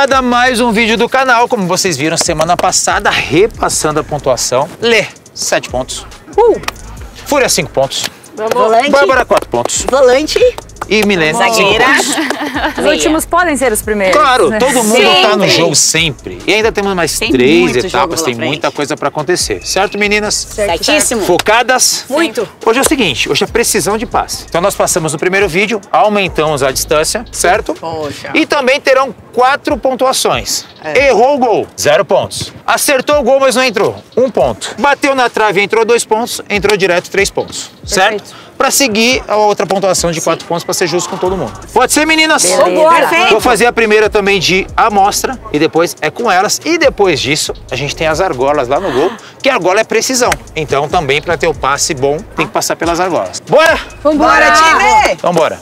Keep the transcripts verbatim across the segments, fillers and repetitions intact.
Rapaziada, mais um vídeo do canal. Como vocês viram semana passada, repassando a pontuação. Lê, sete pontos. Uh. Fúria, cinco pontos. Volante. Bárbara, quatro pontos. Volante. E Milene, zagueira. Os últimos podem ser os primeiros. Claro, né? todo mundo Sempre. tá no jogo sempre. E ainda temos mais Tem três muito jogo etapas, pela tem frente. muita coisa pra acontecer. Certo, meninas? Certíssimo. Focadas? Muito. Hoje é o seguinte, hoje é precisão de passe. Então nós passamos no primeiro vídeo, aumentamos a distância, certo? Poxa. E também terão quatro pontuações. É. Errou o gol, zero pontos. Acertou o gol, mas não entrou, um ponto. Bateu na trave, entrou dois pontos, entrou direto, três pontos. Perfeito. Certo? Pra seguir a outra pontuação de quatro pontos pra ser justo com todo mundo. Pode ser, meninas? Beleza. Perfeito. Vou fazer a primeira também de amostra e depois é com elas. E depois disso, a gente tem as argolas lá no gol, que a argola é precisão. Então também pra ter o passe bom, tem que passar pelas argolas. Bora? Vambora, time! Então bora.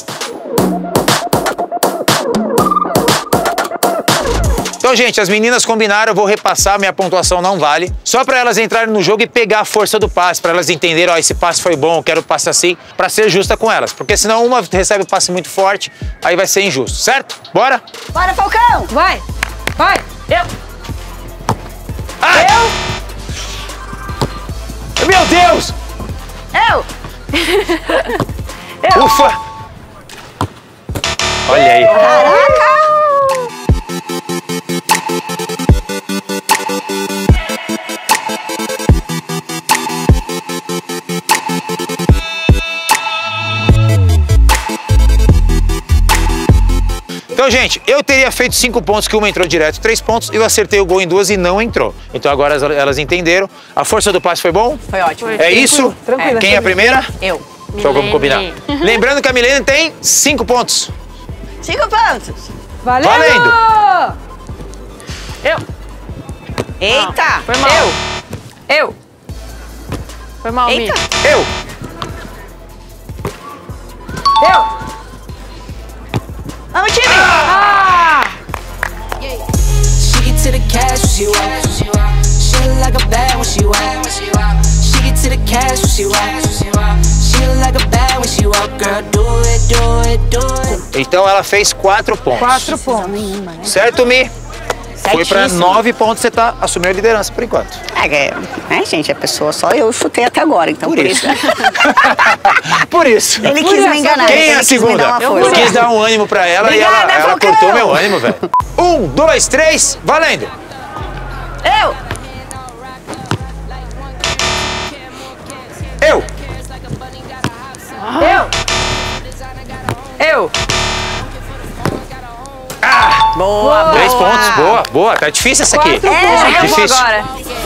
Então, gente, as meninas combinaram, eu vou repassar, minha pontuação não vale. Só para elas entrarem no jogo e pegar a força do passe, para elas entenderem, ó, esse passe foi bom, eu quero o passe assim, para ser justa com elas. Porque senão uma recebe o passe muito forte, aí vai ser injusto, certo? Bora? Bora, Falcão! Vai, vai. Eu. Ai! Eu. Meu Deus! Eu! Eu. Ufa! Olha aí. Caraca! Então, gente, eu teria feito cinco pontos, que uma entrou direto, três pontos, e eu acertei o gol em duas e não entrou. Então agora elas, elas entenderam. A força do passe foi bom? Foi ótimo. É isso? Tranquilo. Quem é a primeira? Eu. Então vamos combinar. Lembrando que a Milene tem cinco pontos. Cinco pontos. Valendo! Valendo! Eu. Eita! Foi mal. Eu. Eu. Foi mal, Mi. Eita! Eu! Eu. Vamos, time! Ah! She get to the cash when she walk. She look like a bad when she walk. She get to the cash when she walk. She look like a bad when she walk. Girl, do it, do it, do it. Então ela fez quatro pontos. Quatro pontos. Certo, Mi? Foi pra Certíssimo. nove pontos, você tá assumindo a liderança por enquanto. É, é, gente, a pessoa só eu chutei até agora, então Por por, isso. isso. Por isso. Ele Por quis isso. me enganar. Quem é ele a quis me segunda? dar uma Eu força. quis dar um ânimo pra ela e ela, Obrigada, ela Falcão. cortou meu ânimo, velho. Um, dois, três, valendo! Eu! Eu! Eu. Eu. Boa, boa. Três pontos, boa, boa. Tá difícil essa aqui. Quatro É, pontos. eu Eu vou difícil. agora.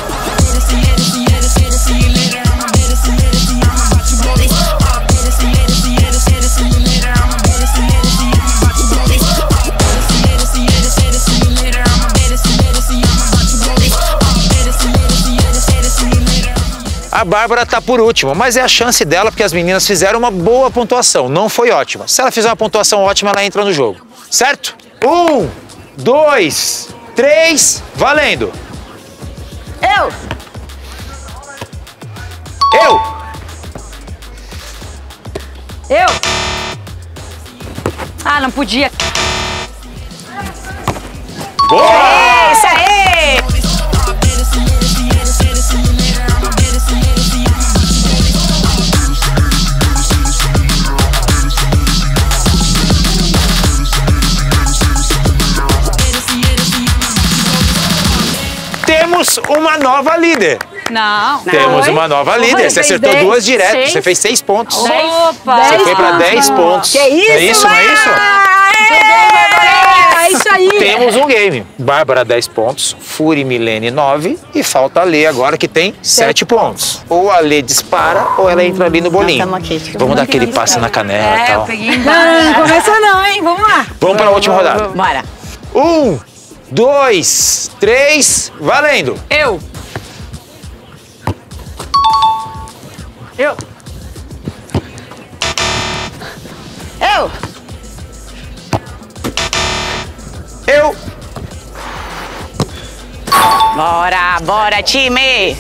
A Bárbara tá por último, mas é a chance dela porque as meninas fizeram uma boa pontuação, não foi ótima. Se ela fizer uma pontuação ótima, ela entra no jogo, certo? Um, dois, três, valendo! Eu! Eu! Eu. Ah, não podia. Boa! Isso aí! Temos uma nova líder. Não. Temos Foi? uma nova líder. Foi, Você fez acertou dez, duas direto. seis. Você fez seis pontos. Opa. Você dez foi pra dez pontos. Que isso, É isso, não é isso? É isso aí. Temos um game. Bárbara, dez pontos. Fúria e Milene, nove. E falta a Lê agora, que tem sete pontos. Ou a Lê dispara, ou ela entra ali no bolinho. tamo aqui, tipo, Vamos dar aquele passe na canela e É, eu tal. peguei embaixo. Não, começa não, hein? Vamos lá. Vamos para a última rodada. Bora. Um, dois, três, valendo! Eu. Eu. Eu! Eu! Bora, bora, time!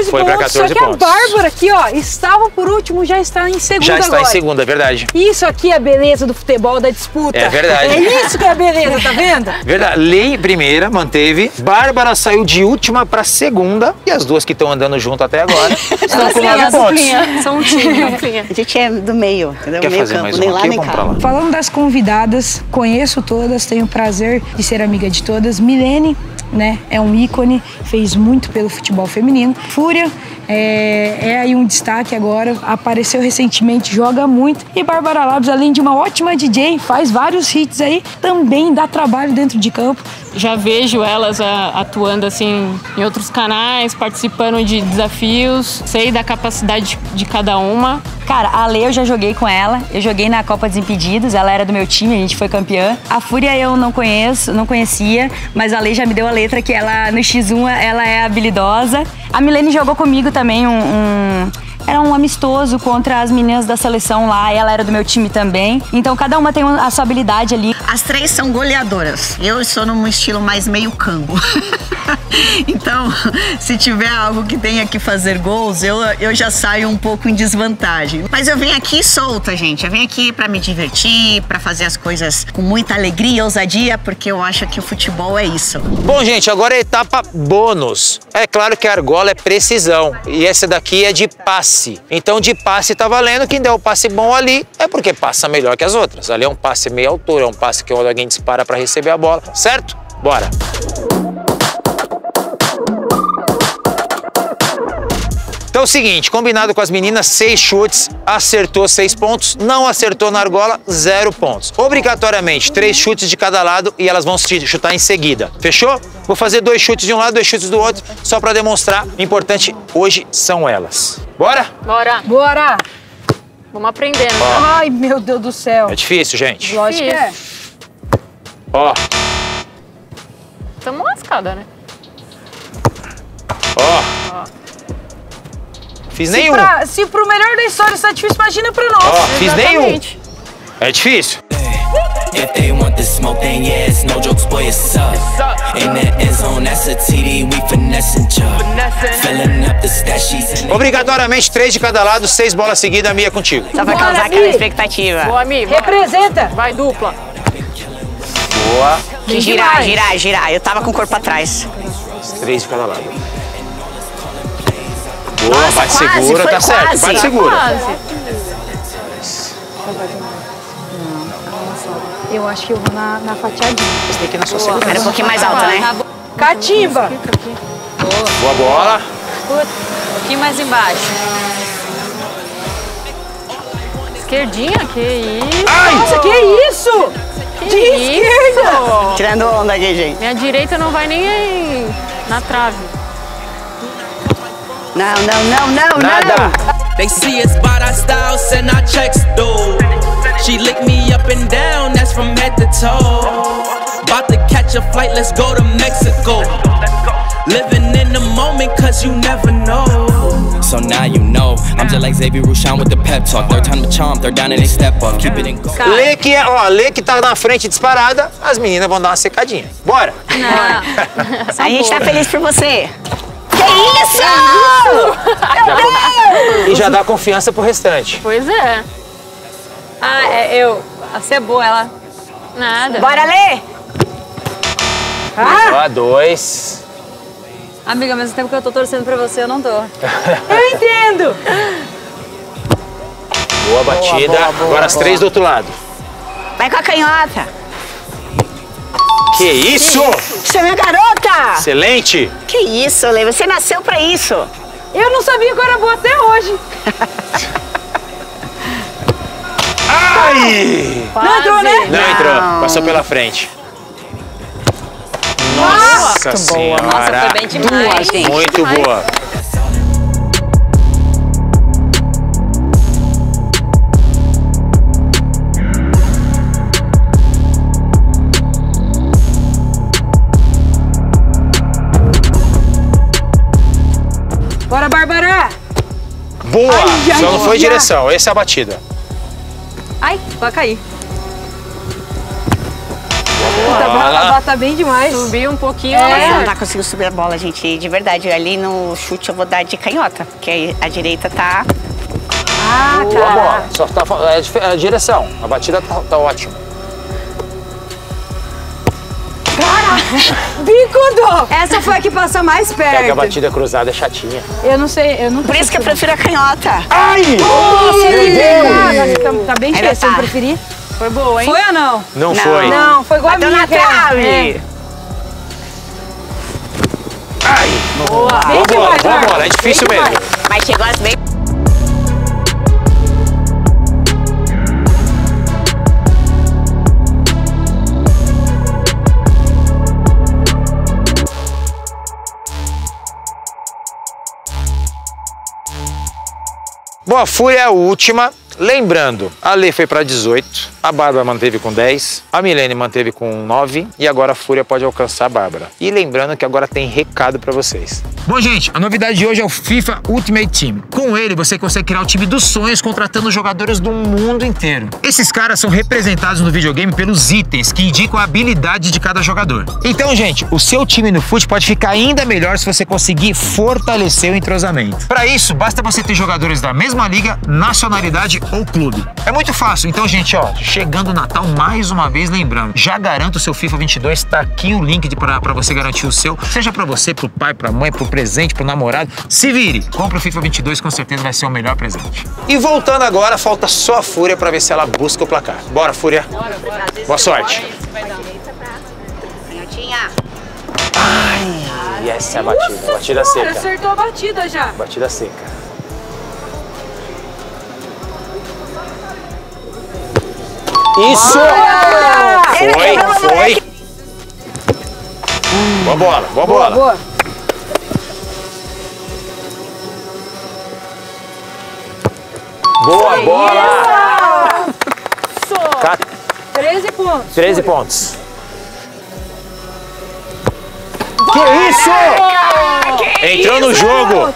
quatorze Foi pontos. pra quatorze só que pontos. a Bárbara aqui, ó, estava por último, já está em segunda Já está agora. em segunda, é verdade. Isso aqui é a beleza do futebol, da disputa. É verdade. É isso que é a beleza, tá vendo? Verdade. Lei primeira, manteve. Bárbara saiu de última pra segunda. E as duas que estão andando junto até agora estão com nove pontos. São um time, duplinha. A gente é do meio, entendeu? Quer meio fazer campo, mais nem uma lá aqui? nem Vamos cá. pra lá. Falando das convidadas, conheço todas, tenho o prazer de ser amiga de todas. Milene, né, é um ícone, fez muito pelo futebol feminino. Fúria é, é aí um destaque agora, apareceu recentemente, joga muito. E Bárbara Labs, além de uma ótima D J, faz vários hits aí, também dá trabalho dentro de campo. Já vejo elas a, atuando assim em outros canais, participando de desafios, sei da capacidade de, de cada uma. Cara, a Lê eu já joguei com ela, eu joguei na Copa Desimpedidos, ela era do meu time, a gente foi campeã. A Fúria eu não conheço, não conhecia, mas a Lê já me deu a letra que ela, no xis um, ela é habilidosa. A Milene jogou comigo também um... um... Era um amistoso contra as meninas da seleção lá, ela era do meu time também. Então cada uma tem a sua habilidade ali. As três são goleadoras. Eu sou num estilo mais meio campo. Então, se tiver algo que tenha que fazer gols, eu, eu já saio um pouco em desvantagem. Mas eu venho aqui solta, gente. Eu venho aqui pra me divertir, pra fazer as coisas com muita alegria, ousadia, porque eu acho que o futebol é isso. Bom, gente, agora é a etapa bônus. É claro que a argola é precisão e essa daqui é de passe. Então, de passe tá valendo. Quem der o passe bom ali é porque passa melhor que as outras. Ali é um passe meia altura, é um passe que alguém dispara para receber a bola, certo? Bora! Então é o seguinte, combinado com as meninas, seis chutes, acertou seis pontos, não acertou na argola, zero pontos. Obrigatoriamente, três chutes de cada lado e elas vão chutar em seguida. Fechou? Vou fazer dois chutes de um lado, dois chutes do outro, só pra demonstrar. O importante hoje são elas. Bora? Bora! Bora! Vamos aprendendo. Ó. Ai, meu Deus do céu. É difícil, gente. Lógico que é. Ó, Tamo lascada, né? ó. Fiz Se, nenhum. pra, se pro melhor da história isso é difícil, imagina pro nosso. Ó, fiz nenhum. Exatamente. É difícil. If they want the smoke, then yeah, it's no jokes, boy, it's up. In the end zone, that's a T D, we finessing chuck. Filling up the stashes and Obrigatoriamente, três de cada lado, seis bolas seguidas, Mia, contigo. Só vai Bora, causar Mi. aquela expectativa. Boa, Mi. vai. Representa. Vai, dupla. Boa. De girar, girar, girar. Eu tava com o corpo atrás. Três de cada lado. Boa, Nossa, bate quase, segura, foi tá certo. quase. Bate segura. Quase. Eu acho que eu vou na, na fatiadinha. Você tem que ir na sua segurança. Era um pouquinho mais alta, né? Catimba. Boa bola. Um pouquinho mais embaixo. Esquerdinha, que isso? Ai! Nossa, que isso? Que De esquerda. isso? Tirando onda aqui, gente. Minha direita não vai nem na trave. Não, não, não, não, Nada. não. They see us by our style, send our checks through. She lick me up and down, that's from head to toe. About to catch a flight, let's go to Mexico. Living in the moment, cause you never know. so now you know. I'm just like Xavier Rushan with the pep talk. Third time the charm, third down and they step up. Keep it in go. Lê que é, ó, Lê que tá na frente disparada, as meninas vão dar uma secadinha. Bora! A gente tá feliz por você. Que isso? E já dá confiança pro restante. Pois é. Ah, é, eu. Você é boa, ela. Nada. Bora ler? Ó, dois. Amiga, ao mesmo tempo que eu tô torcendo pra você, eu não tô. Eu entendo. Boa batida. boa, boa, Agora as boa. três do outro lado. Vai com a canhota. Que isso? Você é minha garota. Excelente. Que isso, Lê? Você nasceu pra isso. Eu não sabia que eu era boa até hoje. Ai! Não entrou, né? Não entrou. Passou pela frente. Nossa senhora. Nossa, foi bem demais. Duas, gente. Muito boa. Bora, Bárbara! Boa! Ai, ai, Só não foi ai. direção. Essa é a batida. Ai, vai cair. Tá, tá, tá bem demais. Subiu um pouquinho. Mas É. não tá conseguindo subir a bola, gente. De verdade, ali no chute eu vou dar de canhota, porque a direita tá... Ah, Boa bola. Só tá, é, dif- é a direção. A batida tá, tá ótima. Bicudo! Essa foi a que passou mais Pega a perto. batida cruzada, é chatinha. Eu não sei, eu não... Por isso que eu prefiro a canhota. Ai! Tá, tá bem Ainda cheio, se eu tá. preferir. Foi boa, hein? Foi ou não? Não, Não. foi. Não, foi igual Bateu a minha. na cara. trave. É. Ai! Boa. Bem Boa bola, demais, boa Marcos. bola. É difícil Bem mesmo. demais. Mas chegou as bem... Bom, a Fúria é a última. Lembrando, a Lê foi para dezoito, a Bárbara manteve com dez, a Milene manteve com nove e agora a Fúria pode alcançar a Bárbara. E lembrando que agora tem recado para vocês. Bom, gente, a novidade de hoje é o FIFA Ultimate Team. Com ele, você consegue criar o time dos sonhos contratando jogadores do mundo inteiro. Esses caras são representados no videogame pelos itens que indicam a habilidade de cada jogador. Então, gente, o seu time no fute pode ficar ainda melhor se você conseguir fortalecer o entrosamento. Para isso, basta você ter jogadores da mesma liga, nacionalidade ou clube. É muito fácil. Então, gente, ó, chegando o Natal, mais uma vez, lembrando, já garanta o seu FIFA vinte e dois, tá aqui o link para você garantir o seu, seja para você, pro pai, pra mãe, pro presente, pro namorado, se vire. Compre o FIFA vinte e dois, com certeza vai ser o melhor presente. E voltando agora, falta só a Fúria para ver se ela busca o placar. Bora, Fúria. Boa sorte. Canhotinha. E essa é a batida, batida seca. Acertou a batida já. Batida seca. Isso! Foi, foi. Boa bola, boa bola. Boa. Boa bola. Ca- treze pontos. treze pontos. Que isso? Entrou no jogo.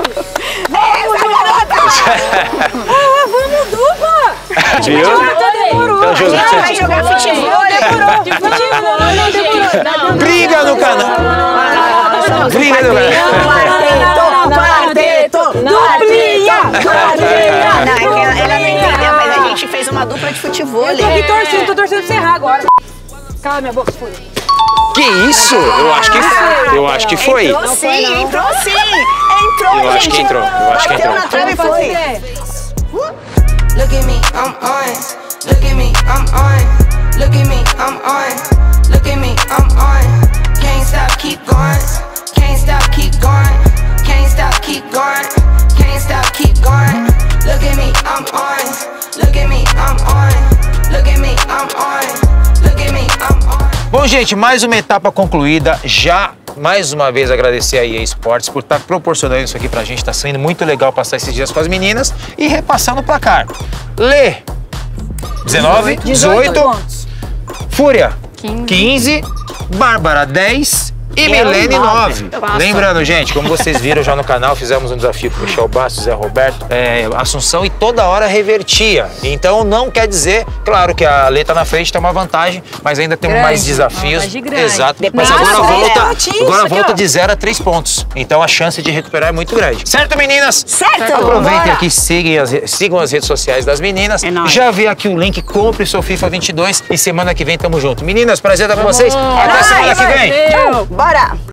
Vamos dupla. Viu? Demorou. Então, jogo- Vai jogar futebol. Demorou. Não, demorou. Briga no canal. Briga no canal. Quarteto, Duplinha. Não, é que ela, ela não entendeu, mas a gente fez uma dupla de futebol. Eu tô aqui torcendo, tô torcendo pra você errar agora. Cala minha boca, Fúria. Que isso? Eu acho que eu acho que foi. Entrou sim, entrou sim. Entrou, Eu gente. acho que entrou, eu acho que Bateu entrou. na trave e Não faço foi. ideia. Look at me, I'm on. Look at me, I'm on. Look at me, I'm on. Look at me, I'm on. Can't stop, keep going. Can't stop, keep going. Can't stop, keep going. Can't stop, keep going. Look at me, I'm on. Look at me, I'm on. Look at me, I'm on. Look at me, I'm on. Bom, gente, mais uma etapa concluída. Já, mais uma vez, agradecer a E A Sports por estar proporcionando isso aqui pra gente. Tá sendo muito legal passar esses dias com as meninas e repassando o placar. Lê, dezenove, dezoito, pontos. Fúria, quinze, Bárbara, dez e Milene, nove. Lembrando, gente, como vocês viram já no canal, fizemos um desafio com o Michel Bastos, Zé Roberto, é, Assunção, e toda hora revertia. Então não quer dizer, claro que a Lê tá na frente, tem uma vantagem, mas ainda temos Grande, mais desafios. vantagem grande. Exato. Depois Mas agora passa, volta, né? Isso agora aqui, volta ó. de zero a três pontos. Então a chance de recuperar é muito grande. Certo, meninas? Certo. Aproveitem Bora. aqui, sigam as, re- sigam as redes sociais das meninas. É nóis. Já vê aqui o link, compre seu FIFA vinte e dois e semana que vem tamo junto. Meninas, prazer estar com vocês. Até nóis. semana que vem. Bora.